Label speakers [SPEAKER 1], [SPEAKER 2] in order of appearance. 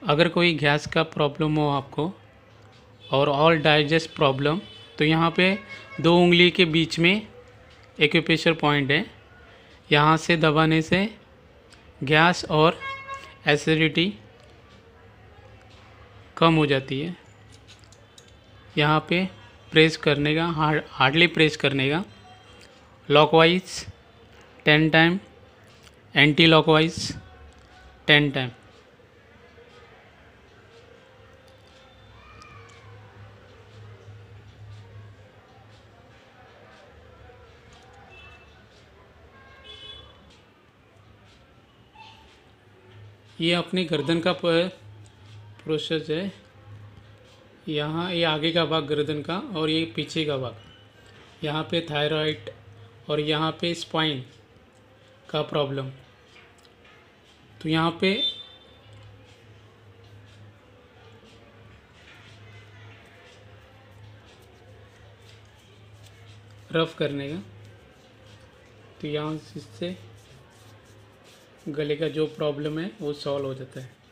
[SPEAKER 1] अगर कोई गैस का प्रॉब्लम हो आपको और ऑल डाइजेस्ट प्रॉब्लम, तो यहाँ पे 2 उंगली के बीच में एक्यूप्रेशर पॉइंट है। यहाँ से दबाने से गैस और एसिडिटी कम हो जाती है। यहाँ पे प्रेस करने का, हार्डली प्रेस करने का, clockwise 10 time, anticlockwise 10 time. ये अपनी गर्दन का प्रोसेस है। यहाँ ये आगे का भाग गर्दन का और ये पीछे का भाग, यहाँ पे थायराइड और यहाँ पे स्पाइन का प्रॉब्लम। तो यहाँ पे रफ करने का, तो यहाँ इससे गले का जो प्रॉब्लम है वो सॉल्व हो जाता है।